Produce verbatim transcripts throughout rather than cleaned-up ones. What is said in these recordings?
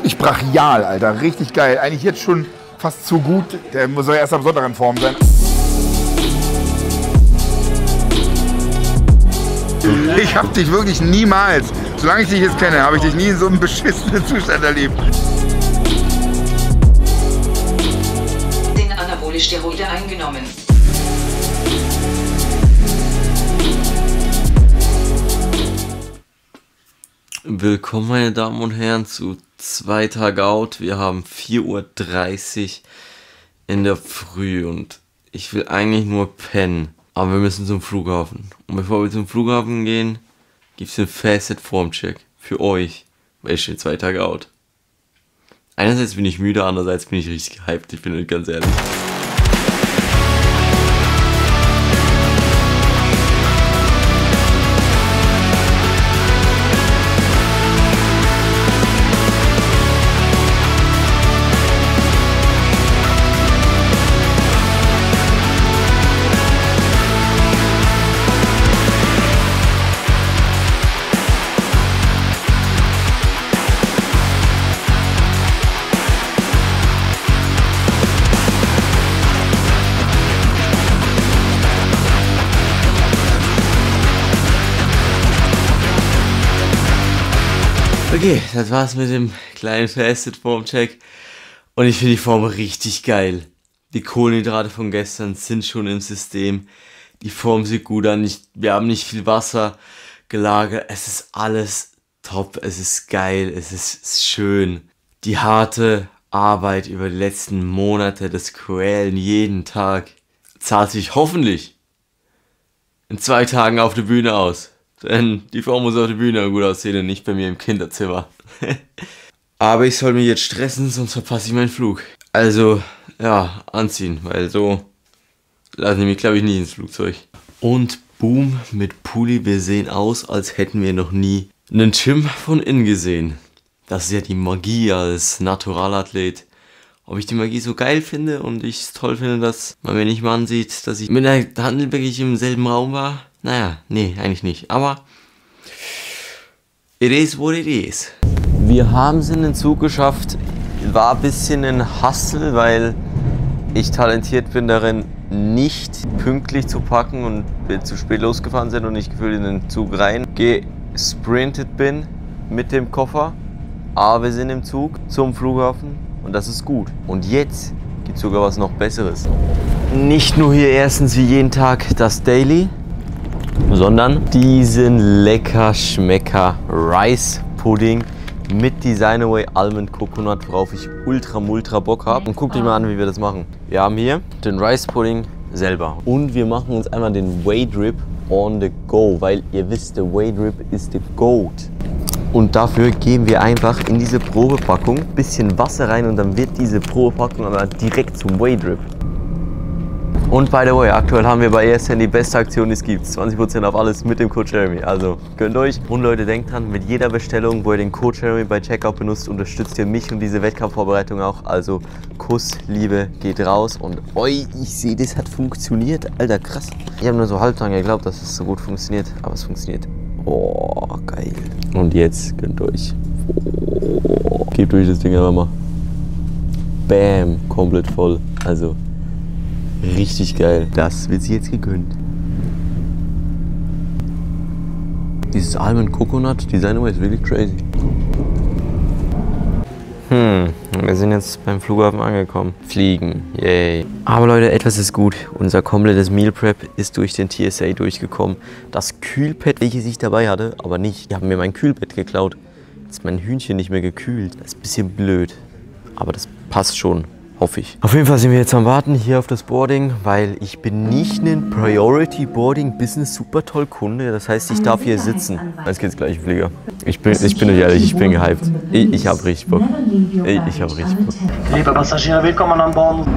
wirklich brachial, Alter. Richtig geil. Eigentlich jetzt schon fast zu gut. Der muss ja erst am Sonntag in Form sein. Ich hab dich wirklich niemals, solange ich dich jetzt kenne, habe ich dich nie in so einem beschissenen Zustand erlebt. Den Anabole Steroide eingenommen. Willkommen, meine Damen und Herren, zu zwei Tage out. Wir haben vier Uhr dreißig in der Früh und ich will eigentlich nur pennen. Aber wir müssen zum Flughafen. Und bevor wir zum Flughafen gehen, gibt es einen Facet-Formcheck für euch, weil ich stehe zwei Tage out. Einerseits bin ich müde, andererseits bin ich richtig gehypt, ich bin euch ganz ehrlich. Okay, das war's mit dem kleinen Fasted-Form-Check und ich finde die Form richtig geil. Die Kohlenhydrate von gestern sind schon im System, die Form sieht gut an, ich, wir haben nicht viel Wasser gelagert, es ist alles top, es ist geil, es ist schön. Die harte Arbeit über die letzten Monate, das Quälen jeden Tag, zahlt sich hoffentlich in zwei Tagen auf der Bühne aus. Denn die Frau muss auf der Bühne gut aussehen und nicht bei mir im Kinderzimmer. Aber ich soll mich jetzt stressen, sonst verpasse ich meinen Flug. Also, ja, anziehen, weil so lassen die mich, glaube ich, nicht ins Flugzeug. Und boom, mit Pulli, wir sehen aus, als hätten wir noch nie einen Gym von innen gesehen. Das ist ja die Magie als Naturalathlet. Ob ich die Magie so geil finde und ich es toll finde, dass man mir nicht mal ansieht, dass ich mit der Handel wirklich im selben Raum war. Naja, nee, eigentlich nicht. Aber it is what it is. Wir haben es in den Zug geschafft. War ein bisschen ein Hustle, weil ich talentiert bin darin, nicht pünktlich zu packen und wir zu spät losgefahren sind und ich gefühlt in den Zug rein gesprintet bin mit dem Koffer. Aber wir sind im Zug zum Flughafen und das ist gut. Und jetzt gibt es sogar was noch Besseres. Nicht nur hier erstens wie jeden Tag das Daily, sondern diesen lecker Schmecker Rice Pudding mit Design-Away Almond Coconut, worauf ich ultra multra Bock habe. Und guckt euch mal an, wie wir das machen. Wir haben hier den Rice Pudding selber und wir machen uns einmal den Whey Drip on the go, weil ihr wisst, der Whey Drip ist the goat. Und dafür geben wir einfach in diese Probepackung ein bisschen Wasser rein und dann wird diese Probepackung aber direkt zum Whey Drip. Und by the way, aktuell haben wir bei ESN die beste Aktion, die es gibt. zwanzig Prozent auf alles mit dem Code Jeremy. Also gönnt euch. Und Leute, denkt dran, mit jeder Bestellung, wo ihr den Code Jeremy bei Checkout benutzt, unterstützt ihr mich und diese Wettkampfvorbereitung auch. Also Kuss, Liebe, geht raus. Und oi, ich sehe, das hat funktioniert. Alter, krass. Ich habe nur so halb dran geglaubt, dass es so gut funktioniert. Aber es funktioniert. Oh, geil. Und jetzt gönnt euch. Oh, gebt euch das Ding einfach mal. Bam, komplett voll. Also richtig geil. Das wird sie jetzt gegönnt. Dieses Almond Coconut Design ist wirklich crazy. Hm, wir sind jetzt beim Flughafen angekommen. Fliegen, yay. Aber Leute, etwas ist gut. Unser komplettes Meal Prep ist durch den T S A durchgekommen. Das Kühlpad, welches ich dabei hatte, aber nicht. Die haben mir mein Kühlpad geklaut. Jetzt ist mein Hühnchen nicht mehr gekühlt. Das ist ein bisschen blöd. Aber das passt schon. Hoffe ich. Auf jeden Fall sind wir jetzt am Warten hier auf das Boarding, weil ich bin nicht ein Priority Boarding Business super toll Kunde. Das heißt, ich darf hier sitzen. Jetzt geht's gleich im Flieger. Ich bin, ich bin euch ehrlich, ich bin gehypt. Ich, ich habe richtig Bock. Ich, ich habe richtig Bock. Liebe Passagiere, willkommen an Bord.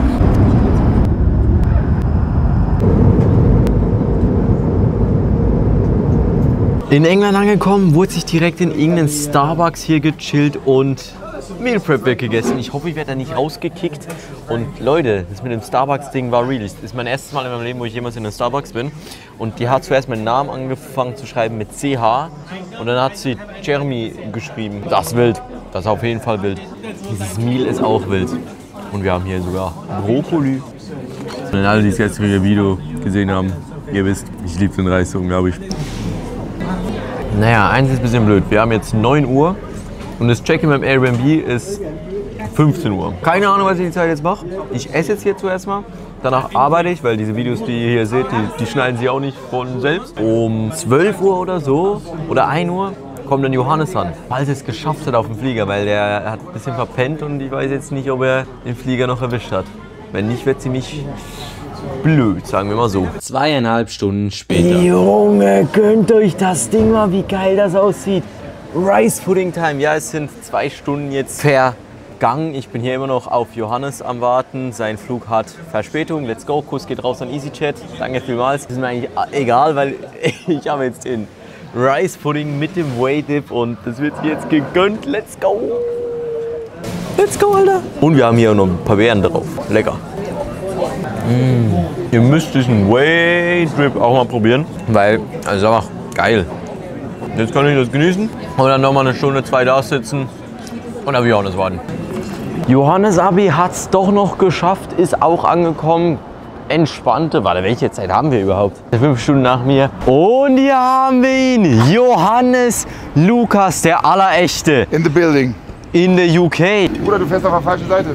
In England angekommen, wurde sich direkt in irgendeinen Starbucks hier gechillt und Meal Prep weggegessen. Ich hoffe, ich werde da nicht rausgekickt. Und Leute, das mit dem Starbucks-Ding war real. Das ist mein erstes Mal in meinem Leben, wo ich jemals in einem Starbucks bin. Und die hat zuerst meinen Namen angefangen zu schreiben mit C H. Und dann hat sie Jeremy geschrieben. Das ist wild. Das ist auf jeden Fall wild. Dieses Meal ist auch wild. Und wir haben hier sogar Brokkoli. Wenn alle, die das gestrige Video gesehen haben, ihr wisst, ich liebe den Reis, glaube ich. Naja, eins ist ein bisschen blöd. Wir haben jetzt neun Uhr und das Check-in beim Airbnb ist fünfzehn Uhr. Keine Ahnung, was ich die Zeit jetzt mache. Ich esse jetzt hier zuerst mal. Danach arbeite ich, weil diese Videos, die ihr hier seht, die, die schneiden sie auch nicht von selbst. Um zwölf Uhr oder so oder ein Uhr kommt dann Johannes an. Falls er es geschafft hat auf dem Flieger, weil der hat ein bisschen verpennt und ich weiß jetzt nicht, ob er den Flieger noch erwischt hat. Wenn nicht, wird ziemlich blöd, sagen wir mal so. Zweieinhalb Stunden später. Junge, gönnt euch das Ding mal, wie geil das aussieht. Rice Pudding Time. Ja, es sind zwei Stunden jetzt vergangen. Ich bin hier immer noch auf Johannes am Warten. Sein Flug hat Verspätung. Let's go. Kuss geht raus an EasyChat. Danke vielmals. Das ist mir eigentlich egal, weil ich habe jetzt den Rice Pudding mit dem Whey Dip und das wird jetzt gegönnt. Let's go. Let's go, Alter. Und wir haben hier noch ein paar Beeren drauf. Lecker. Mm. Ihr müsst diesen Whey Drip auch mal probieren, weil es ist einfach geil. Jetzt kann ich das genießen und dann noch mal eine Stunde, zwei da sitzen und auf Johannes warten. Johannes Abi hat es doch noch geschafft, ist auch angekommen. Entspannte, warte, welche Zeit haben wir überhaupt? Fünf Stunden nach mir. Und hier haben wir ihn, Johannes Lukas, der Allerechte. In the building. In the U K. Bruder, du fährst auf der falschen Seite.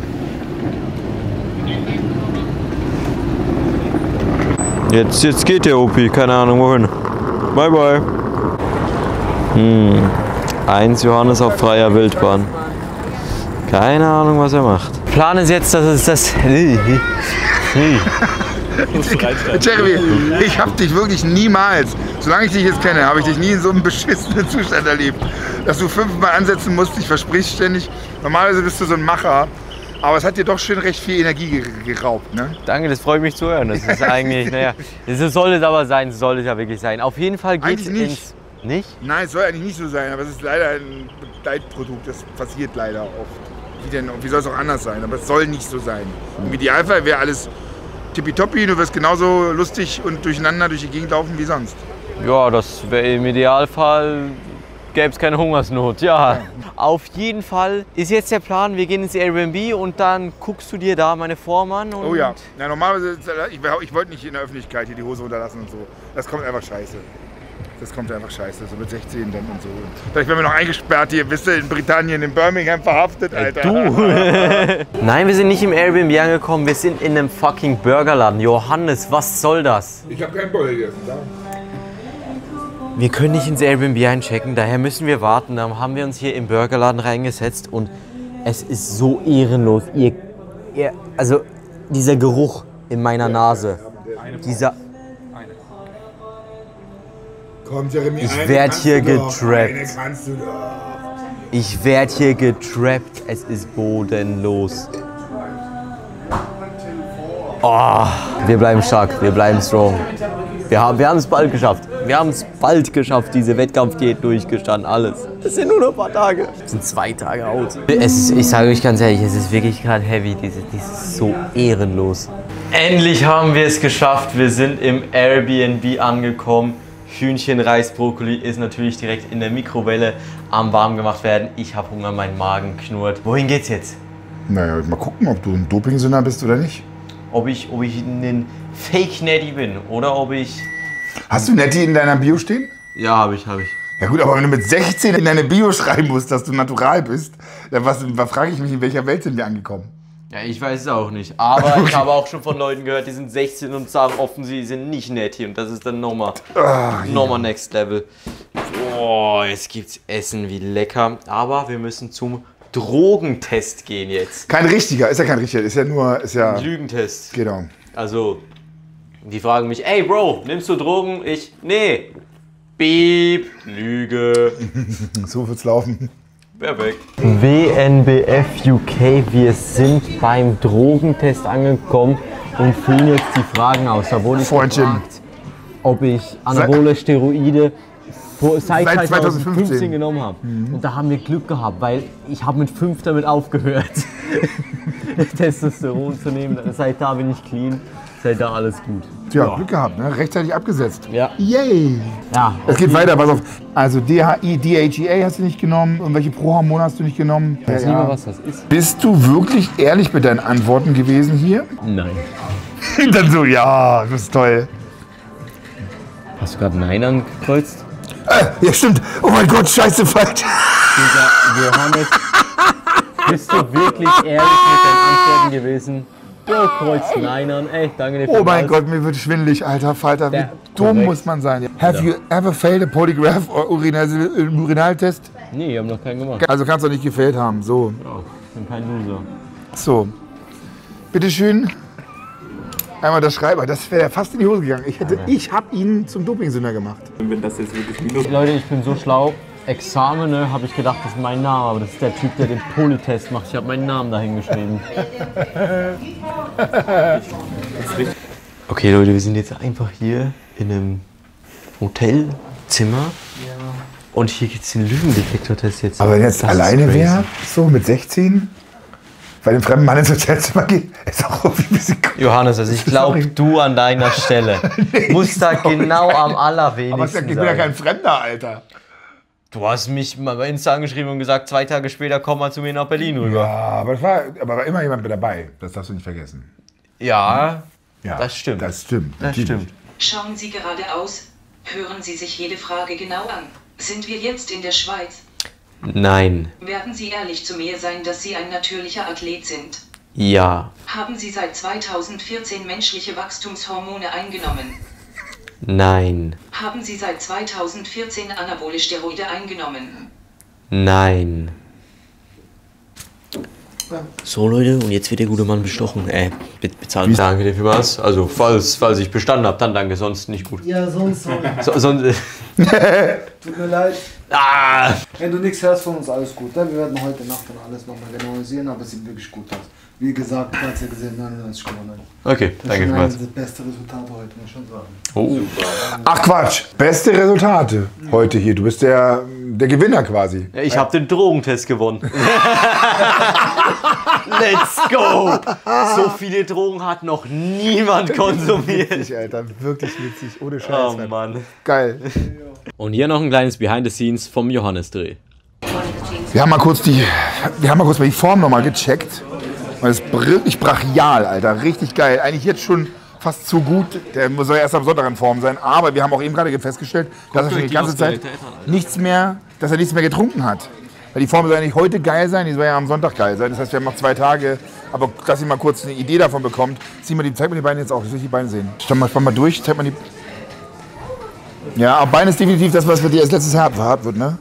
Jetzt, jetzt geht der O P, keine Ahnung wohin. Bye bye. Hm. Eins Johannes auf freier Wildbahn. Keine Ahnung, was er macht. Plan ist jetzt, dass es das... Jeremy, ich hab dich wirklich niemals, solange ich dich jetzt kenne, habe ich dich nie in so einem beschissenen Zustand erlebt. Dass du fünfmal ansetzen musst, ich versprich's ständig. Normalerweise bist du so ein Macher, aber es hat dir doch schön recht viel Energie geraubt, ne? Danke, das freut mich zu hören. Das ist eigentlich, naja, das soll es aber sein, das soll es ja wirklich sein. Auf jeden Fall geht es ins... Nicht? Nein, es soll eigentlich nicht so sein, aber es ist leider ein Begleitprodukt, das passiert leider oft. Wie denn, wie soll es auch anders sein, aber es soll nicht so sein. Im Idealfall wäre alles tippitoppi, du wirst genauso lustig und durcheinander durch die Gegend laufen wie sonst. Ja, das wäre im Idealfall, gäbe es keine Hungersnot, ja. Ja. Auf jeden Fall ist jetzt der Plan, wir gehen ins Airbnb und dann guckst du dir da meine Form an. Und oh ja, ja normalerweise, ich, ich wollte nicht in der Öffentlichkeit hier die Hose runterlassen und so. Das kommt einfach scheiße. Das kommt einfach scheiße, so mit sechzehn dann und so. Vielleicht werden wir noch eingesperrt hier, bist du in Britannien, in Birmingham verhaftet, Alter. Du! Nein, wir sind nicht im Airbnb angekommen, wir sind in einem fucking Burgerladen. Johannes, was soll das? Ich habe keinen Burger gegessen, da. Wir können nicht ins Airbnb einchecken, daher müssen wir warten. Dann haben wir uns hier im Burgerladen reingesetzt und es ist so ehrenlos. Ihr, ihr, also dieser Geruch in meiner Nase, dieser... Komm, Jeremy, ich werde hier getrappt. Doch, ich werde hier getrappt. Es ist bodenlos. Oh, wir bleiben stark, wir bleiben strong. Wir haben wir haben es bald geschafft. Wir haben es bald geschafft. Diese Wettkampfdiät durchgestanden, alles. Es sind nur noch ein paar Tage. Es sind zwei Tage aus. Es ist, ich sage euch ganz ehrlich, es ist wirklich gerade heavy. Dieses, dieses so ehrenlos. Endlich haben wir es geschafft. Wir sind im Airbnb angekommen. Hühnchen, Reis, Brokkoli ist natürlich direkt in der Mikrowelle am warm gemacht werden. Ich habe Hunger, mein Magen knurrt. Wohin geht's jetzt? Naja, mal gucken, ob du ein Dopingsünder bist oder nicht. Ob ich, ob ich ein Fake-Netty bin oder ob ich... Hast du Netty in deiner Bio stehen? Ja, habe ich, habe ich. Ja gut, aber wenn du mit sechzehn in deine Bio schreiben musst, dass du natural bist, dann was, was frage ich mich, in welcher Welt sind wir angekommen? Ja, ich weiß es auch nicht. Aber ich habe auch schon von Leuten gehört, die sind sechzehn und sagen offen, sie sind nicht Netty. Und das ist dann nochmal nochmal Next Level. Oh, jetzt gibt's Essen, wie lecker. Aber wir müssen zum Drogentest gehen jetzt. Kein richtiger, ist ja kein richtiger, ist ja nur... Ist ja Lügentest. Genau. Also, die fragen mich, ey Bro, nimmst du Drogen? Ich, nee. Beep, Lüge. So wird's laufen. Perfekt. W N B F U K, wir sind beim Drogentest angekommen und füllen jetzt die Fragen aus. Da wurde ich gefragt, ob ich anabole Steroide Vor, seit, Seit zwanzig fünfzehn zweitausendfünfzehn genommen habe. Mhm. Und da haben wir Glück gehabt, weil ich habe mit fünf damit aufgehört, Testosteron zu nehmen. Seit da bin ich clean, seit da alles gut. Tja, ja. Glück gehabt, ne? Rechtzeitig abgesetzt. Ja. Yay! Ja, es geht weiter, pass auf. Also D H I, D H E A hast du nicht genommen, irgendwelche Prohormone hast du nicht genommen. Ich weiß nicht mal, was das ist. Bist du wirklich ehrlich mit deinen Antworten gewesen hier? Nein. Dann so, ja, das ist toll. Hast du gerade Nein angekreuzt? Äh, ja, stimmt. Oh mein Gott, scheiße, falsch. Johannes, bist du wirklich ehrlich mit deinen Antworten gewesen? Du kreuzt Nein an. Ey, danke dir. Oh mein Gott, mir wird schwindelig, alter Falter. Wie dumm korrekt. Muss man sein. Have you ever failed a polygraph or Urinal Urinaltest? Nee, ich hab noch keinen gemacht. Also kannst du nicht gefailt haben, so. Oh, ich bin kein Loser. So, bitteschön. Einmal der Schreiber, das wäre fast in die Hose gegangen. Ich, hätte, ich habe ihn zum Dopingsünder gemacht. Wenn das jetzt wirklich Leute, ich bin so schlau. Examene habe ich gedacht, das ist mein Name, aber das ist der Typ, der den Polytest macht. Ich habe meinen Namen da hingeschrieben. Okay Leute, wir sind jetzt einfach hier in einem Hotelzimmer. Und hier gibt es den Lügendetektor-Test jetzt. Aber wenn jetzt das alleine wäre, so mit sechzehn, bei dem fremden Mann ins Hotelzimmer geht, ist auch irgendwie ein bisschen cool. Johannes, also ich glaube, du an deiner Stelle nee, musst da genau am allerwenigsten aber ich bin ja kein Fremder, Alter. Du hast mich mal bei Insta angeschrieben und gesagt, zwei Tage später komm mal zu mir nach Berlin rüber. Ja, aber es war, aber war immer jemand mit dabei. Das darfst du nicht vergessen. Ja, ja das stimmt. Das stimmt. Das stimmt. Schauen Sie geradeaus. Hören Sie sich jede Frage genau an. Sind wir jetzt in der Schweiz? Nein. Werden Sie ehrlich zu mir sein, dass Sie ein natürlicher Athlet sind? Ja. Haben Sie seit zweitausendvierzehn menschliche Wachstumshormone eingenommen? Nein. Haben Sie seit zweitausendvierzehn anabole Steroide eingenommen? Nein. So Leute, und jetzt wird der gute Mann bestochen. Äh, be bezahlen. Danke dir für was. Also falls, falls ich bestanden habe, dann danke, sonst nicht gut. Ja, sonst so. so sonst, Tut mir leid. Ah. Wenn du nichts hörst von uns, alles gut. Wir werden heute Nacht dann alles nochmal genau sehen, aber es sieht wirklich gut aus. Wie gesagt, du hast ja gesehen, neunundneunzig Komma neun. Okay, danke für was. Das beste Resultat heute, muss ich schon sagen. Oh. Ach Quatsch, beste Resultate heute hier. Du bist der, der Gewinner quasi. Ja, ich habe den Drogentest gewonnen. Let's go! So viele Drogen hat noch niemand konsumiert. Witzig, Alter, wirklich witzig, ohne Scheiß. Oh Mann. Geil. Und hier noch ein kleines Behind the Scenes vom Johannes-Dreh. Wir haben mal kurz die, wir haben mal kurz mal die Form nochmal gecheckt. Und das ist wirklich brachial, Alter. Richtig geil. Eigentlich jetzt schon fast zu gut. Der soll ja erst am Sonntag in Form sein. Aber wir haben auch eben gerade festgestellt, dass er schon die ganze Zeit nichts mehr, dass er nichts mehr getrunken hat. Weil die Form soll ja nicht heute geil sein, die soll ja am Sonntag geil sein. Das heißt, wir haben noch zwei Tage. Aber dass ihr mal kurz eine Idee davon bekommt, zieh mal die, zeig mal die Beine jetzt auch. Ich will die Beine sehen. Spann mal, spann mal durch, zeig mal die. Ja, aber Bein ist definitiv das, was für dich als letztes Jahr hart wird, ne?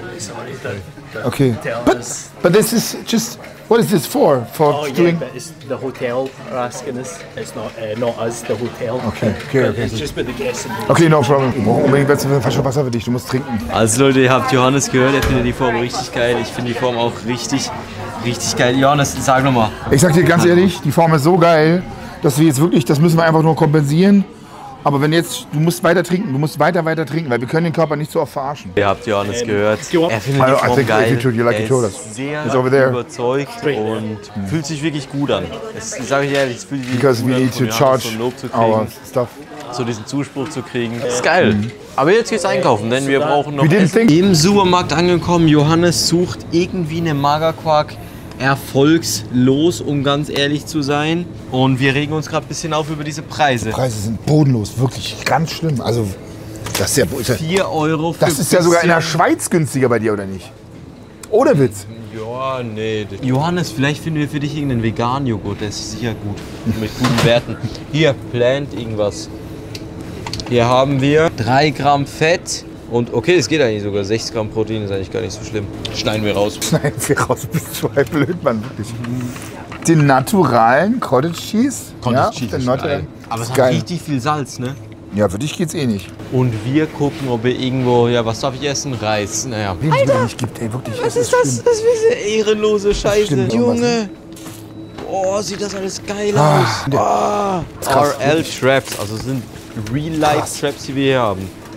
Okay. But, but this is just. What is this for? For oh doing? yeah, but it's the hotel are asking us. It's not uh, not us, the hotel. Okay, okay, okay. It's just with the guests. Okay, no problem. Ich brauche unbedingt fast schon Wasser für dich. Du musst trinken. Also Leute, ihr habt Johannes gehört. Er findet die Form richtig geil. Ich finde die Form auch richtig, richtig geil. Johannes, sag nochmal. Ich sag dir ganz ehrlich, die Form ist so geil, dass wir jetzt wirklich, das müssen wir einfach nur kompensieren. Aber wenn jetzt, du musst weiter trinken, du musst weiter, weiter trinken, weil wir können den Körper nicht so oft verarschen. Ihr habt Johannes Ähm, gehört. Er findet Also, die I Form think geil. if you like Er you told ist us. sehr It's over there. überzeugt und fühlt sich wirklich gut an. Das sage ich ehrlich, es fühlt sich Because gut we an, need von to Johannes charge so ein Lob zu our kriegen, stuff. so diesen Zuspruch zu kriegen. Das ist geil. Aber jetzt geht's einkaufen, denn wir brauchen noch We didn't Essen. think- Im Supermarkt angekommen. Johannes sucht irgendwie eine Magerquark erfolgslos, um ganz ehrlich zu sein. Und wir regen uns gerade ein bisschen auf über diese Preise. Die Preise sind bodenlos, wirklich ganz schlimm. Also, das ist ja, vier Euro für das ist ja sogar in der bisschen- Schweiz günstiger bei dir, oder nicht? Ohne Witz. Ja, nee. Johannes, vielleicht finden wir für dich irgendeinen veganen Joghurt, der ist sicher gut. Mit guten Werten. Hier, Plant irgendwas. Hier haben wir drei Gramm Fett. Und okay, es geht eigentlich sogar. sechs Gramm Protein ist eigentlich gar nicht so schlimm. Schneiden wir raus. Nein, wir raus, du bist so ein blöd, Mann, wirklich. Den naturalen Cottage Cheese. ja, Cheese den ist Nordrhein- geil. Aber es ist hat geil. richtig viel Salz, ne? Ja, für dich geht's eh nicht. Und wir gucken, ob wir irgendwo, ja, was darf ich essen? Reis. Naja. Wen es wieder nicht gibt, ey, wirklich. Was es ist das? schlimm. Das ist diese ehrenlose Scheiße. schlimm, irgendwas, Junge. Oh, sieht das alles geil Ah, aus. der- Ah. krass, R L Traps, also sind Real-Life Traps, die wir hier haben.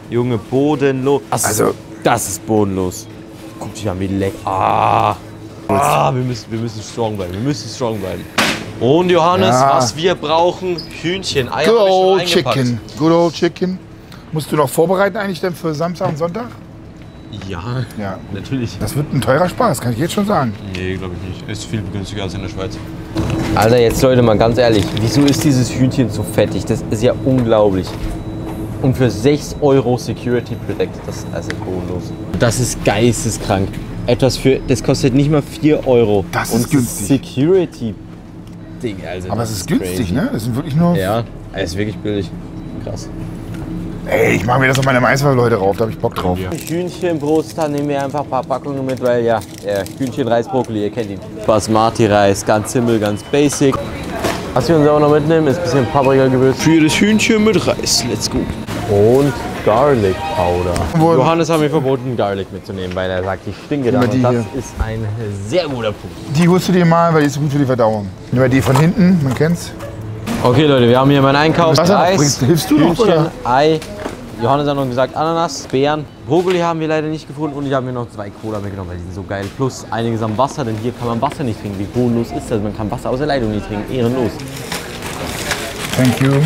Junge, bodenlos. Also, das ist bodenlos. Guck dich an, wie lecker. Ah, ah wir, müssen, wir müssen strong bleiben. Wir müssen strong bleiben. Und Johannes, ja. was wir brauchen, Hühnchen, Eier. Good old chicken. Good old chicken. Musst du noch vorbereiten eigentlich denn für Samstag und Sonntag? Ja, ja, natürlich. Das wird ein teurer Spaß, kann ich jetzt schon sagen. Nee, glaube ich nicht. Ist viel günstiger als in der Schweiz. Alter, jetzt Leute, mal ganz ehrlich, wieso ist dieses Hühnchen so fettig? Das ist ja unglaublich. Und für sechs Euro Security Protected, das ist also bodenlos. Das ist geisteskrank. Etwas für, das kostet nicht mal vier Euro. Das ist und günstig. Security Ding, also. Aber es ist günstig, crazy. Ne? Das sind wirklich nur... Ja, es ist wirklich billig. Krass. Ey, ich mache mir das auf meine Maiswaffelleute rauf, da habe ich Bock drauf. Hühnchenbrust, dann nehmen wir einfach ein paar Packungen mit, weil ja, der Hühnchenreis, Brokkoli, ihr kennt ihn. Basmati-Reis, ganz simpel, ganz basic. Was wir uns auch noch mitnehmen, ist ein bisschen Paprika-Gewürz. Für das Hühnchen mit Reis, let's go. Und Garlic Powder. Johannes hat mir verboten, Garlic mitzunehmen, weil er sagt, ich stinke da. Und das hier. Ist ein sehr guter Punkt. Die holst du dir mal, weil die ist so gut für die Verdauung. Nehmen wir die von hinten, man kennt's. Okay Leute, wir haben hier meinen Einkauf. Was Reis, bringst, hilfst du noch, Hühnchen, oder? Ei. Johannes hat noch gesagt Ananas, Beeren. Brokkoli haben wir leider nicht gefunden und ich habe mir noch zwei Cola mitgenommen, weil die sind so geil. Plus einiges am Wasser, denn hier kann man Wasser nicht trinken. Wie bodenlos ist das? Man kann Wasser aus der Leitung nicht trinken. Ehrenlos. Thank you.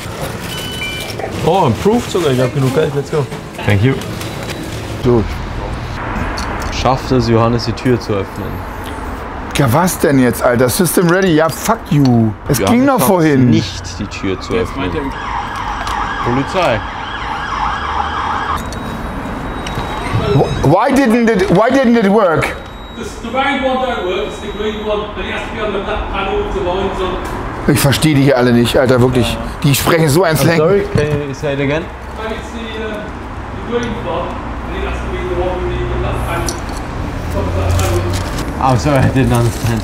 Oh, improved sogar. Ich habe genug Geld. Let's go. Thank you. So. Schafft es, Johannes die Tür zu öffnen? Ja, was denn jetzt, Alter? System ready? Ja, fuck you. Es Johannes ging doch vorhin. Nicht die Tür zu öffnen. Polizei. Why didn't it, why didn't it work? The round one don't work, it's the green one, but it has to be on the black panel with the lines on. Ich verstehe die hier alle nicht, Alter, wirklich. Die sprechen so ein Slang. Sorry, can you say it again? And it's the, uh, the green one, and it has to be the one with the black panel. Oh, sorry, I didn't understand.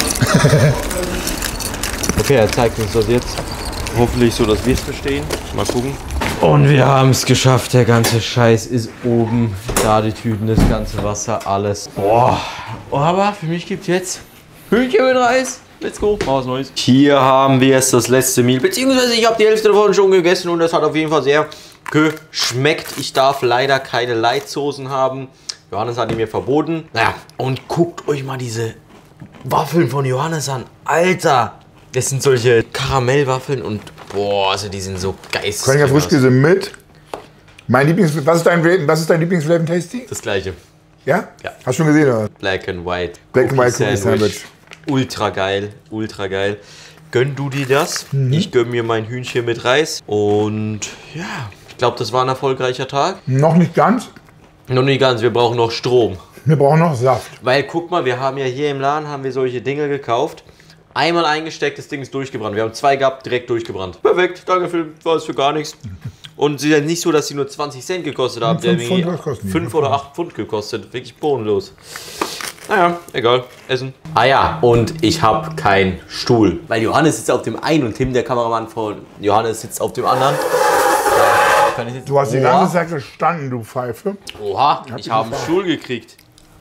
Okay, er zeigt uns das jetzt. Hoffentlich so, dass wir es verstehen. Mal gucken. Und wir haben es geschafft. Der ganze Scheiß ist oben. Da die Tüten, das ganze Wasser, alles. Boah. Aber für mich gibt es jetzt Hühnchen mit Reis. Let's go. Mal was Neues. Hier haben wir es, das letzte Meal. Beziehungsweise ich habe die Hälfte davon schon gegessen und das hat auf jeden Fall sehr geschmeckt. Ich darf leider keine Leitsoßen haben. Johannes hat die mir verboten. Naja, und guckt euch mal diese Waffeln von Johannes an. Alter, das sind solche Karamellwaffeln und boah, also die sind so geistig. Kölner Frischkäse mit. Mein Lieblings... Was ist dein, was ist dein Lieblingsflavor Tasty? Das gleiche. Ja? Ja. Hast du schon gesehen, oder? Black and White. Black and White Cookie Sandwich. Ultra geil, ultra geil. Gönn du dir das? Mhm. Ich gönn mir mein Hühnchen mit Reis. Und ja, ich glaube, das war ein erfolgreicher Tag. Noch nicht ganz. Noch nicht ganz, wir brauchen noch Strom. Wir brauchen noch Saft. Weil guck mal, wir haben ja hier im Laden haben wir solche Dinge gekauft. Einmal eingesteckt, das Ding ist durchgebrannt. Wir haben zwei gehabt, direkt durchgebrannt. Perfekt, danke für, war es für gar nichts. Und sie sind nicht so, dass sie nur zwanzig Cent gekostet haben. Die haben fünf oder acht Pfund gekostet. Wirklich bodenlos. Naja, egal. Essen. Ah ja, und ich habe keinen Stuhl. Weil Johannes sitzt auf dem einen und Tim, der Kameramann von Johannes, sitzt auf dem anderen. Du hast die ganze Zeit gestanden, du Pfeife. Oha, ich habe einen Stuhl gekriegt.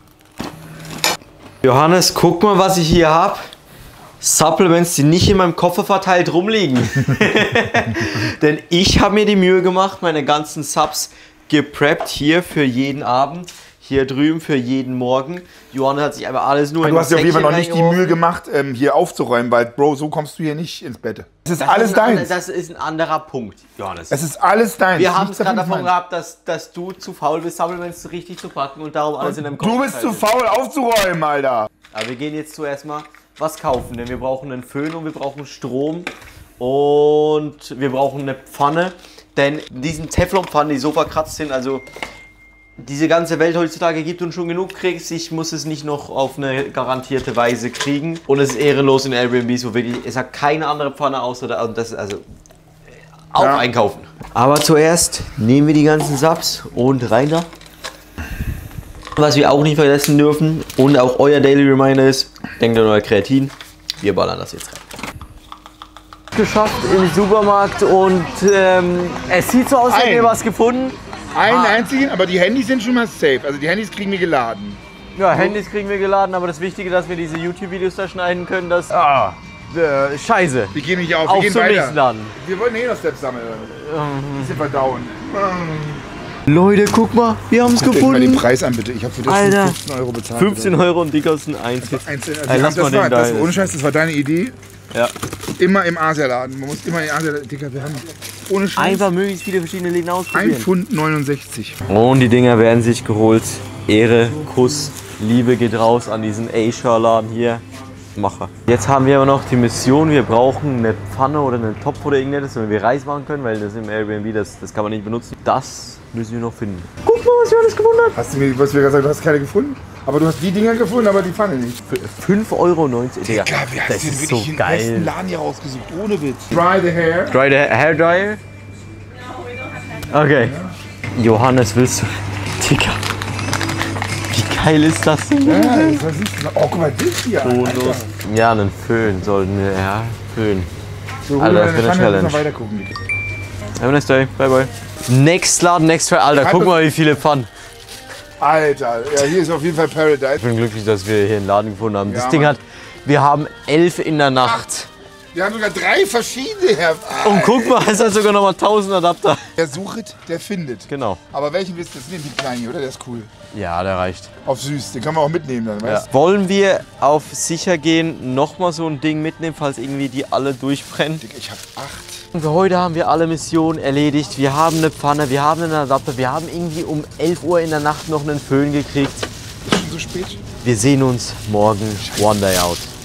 Johannes, guck mal, was ich hier habe. Supplements, die nicht in meinem Koffer verteilt rumliegen. Denn ich habe mir die Mühe gemacht, meine ganzen Subs gepreppt hier für jeden Abend. Hier drüben für jeden Morgen. Johannes hat sich einfach alles nur in das Säckchen. Du hast dir auf jeden Fall noch nicht die Mühe gemacht, ähm, hier aufzuräumen, weil, Bro, so kommst du hier nicht ins Bett. Das ist das alles ist deins. Das ist ein anderer Punkt, Johannes. Es ist alles deins. Wir haben es gerade davon gehabt, dass, dass du zu faul bist, Supplements richtig zu packen und darum alles und in deinem Kopf. Du bist zu faul aufzuräumen, Alter. Aber wir gehen jetzt zuerst mal was kaufen, denn wir brauchen einen Föhn und wir brauchen Strom und wir brauchen eine Pfanne, denn diesen Teflonpfannen, die so verkratzt sind, also diese ganze Welt heutzutage gibt uns schon genug Kriegs. Ich muss es nicht noch auf eine garantierte Weise kriegen. Und es ist ehrenlos in Airbnb, so wirklich, es hat keine andere Pfanne außer da, und das ist also auch ja. Einkaufen. Aber zuerst nehmen wir die ganzen Subs und rein da. Was wir auch nicht vergessen dürfen und auch euer Daily Reminder ist, denkt an euer Kreatin, wir ballern das jetzt rein. Geschafft im Supermarkt und ähm, es sieht so aus, als hätten wir was gefunden. Einen ah. einzigen, aber die Handys sind schon mal safe. Also die Handys kriegen wir geladen. Ja, Handys kriegen wir geladen, aber das Wichtige, dass wir diese YouTube-Videos da schneiden können, das... Ah, äh, scheiße. Wir gehen nicht auf, auf wir gehen zum weiter. nächsten Laden. Wir wollten eh noch Steps sammeln. Ein bisschen verdauen. Leute, guck mal, wir haben es Guckt euch mal den gefunden. Preis an, bitte. Ich habe für das Alter. fünfzehn Euro bezahlt. fünfzehn Euro und die kosten eins. Einzeln. Also Ey, die lass haben- mal das war, den das, da. ohne Scheiß, das war deine Idee. Ja. Immer im Asialaden. Man muss immer im Asialaden. Digga, wir haben ohne Scheiß Einfach möglichst viele verschiedene Läden ein ausprobieren. Pfund neunundsechzig. Und die Dinger werden sich geholt. Ehre, Kuss, Liebe geht raus an diesen Asia-Laden hier. Macher. Jetzt haben wir aber noch die Mission, wir brauchen eine Pfanne oder einen Topf oder irgendetwas, damit wir Reis machen können, weil das im Airbnb, das, das kann man nicht benutzen. Das müssen wir noch finden. Guck mal, was wir alles gefunden haben. Hast du mir, was wir gesagt, du hast keine gefunden? Aber du hast die Dinger gefunden, aber die Pfanne nicht. fünf Euro neunzig. Digga, Digga, wir das hast den ist wirklich so den besten geil. Laden hier rausgesucht, ohne Witz. Dry the hair. Dry the hair dryer? Okay. Johannes, willst du... Digga. Wie geil ist das denn? Ja, das ist, oh, guck mal, das hier. Alter. Ja, einen Föhn sollten wir. Ja, Föhn. So, hol Alter, dir das deine wird eine Pfanne und Challenge. noch weiter gucken, bitte. Have a nice day. Bye, bye. Next Laden, next try. Alter, guck mal, wie viele Pfannen. Alter, ja, hier ist auf jeden Fall Paradise. Ich bin glücklich, dass wir hier einen Laden gefunden haben. Das Ja, Ding Mann. hat... Wir haben elf in der Nacht. Wir haben sogar drei verschiedene, Herr. Und guck mal, es hat sogar noch mal tausend Adapter. Wer sucht, der findet. Genau. Aber welchen willst du jetzt nehmen? Die kleinen, oder? Der ist cool. Ja, der reicht. Auf süß, den kann man auch mitnehmen dann, Ja. weißt du? Wollen wir auf sicher gehen noch mal so ein Ding mitnehmen, falls irgendwie die alle durchbrennen? Ich hab acht. Und für heute haben wir alle Missionen erledigt. Wir haben eine Pfanne, wir haben einen Adapter, wir haben irgendwie um elf Uhr in der Nacht noch einen Föhn gekriegt. Ist schon so spät? Wir sehen uns morgen. One Day Out.